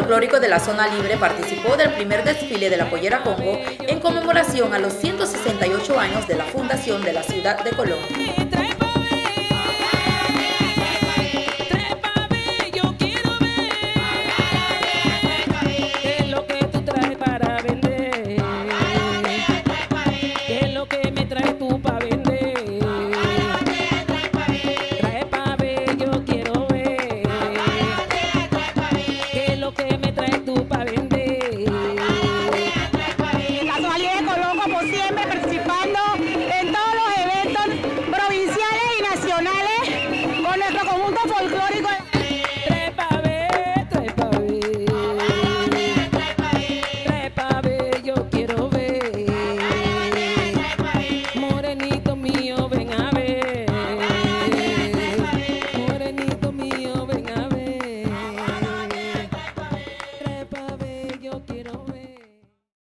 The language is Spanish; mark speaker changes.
Speaker 1: folclórico de la Zona Libre participó del primer desfile de la Pollera Congo en conmemoración a los 168 años de la fundación de la ciudad de Colón.
Speaker 2: Siempre participando en todos los eventos provinciales y nacionales con nuestro conjunto folclórico.